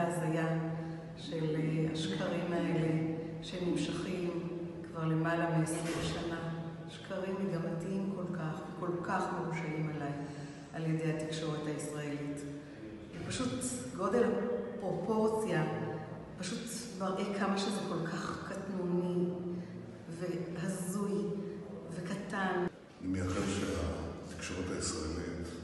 ההזיה של השקרים האלה שנמשכים כבר למעלה מ-20 שנה. שקרים מגמתיים כל כך מרושעים עליי, על ידי התקשורת הישראלית. פשוט גודל הפרופורציה, פשוט מראה כמה שזה כל כך קטנוני והזוי וקטן. אני מייחל שהתקשורת הישראלית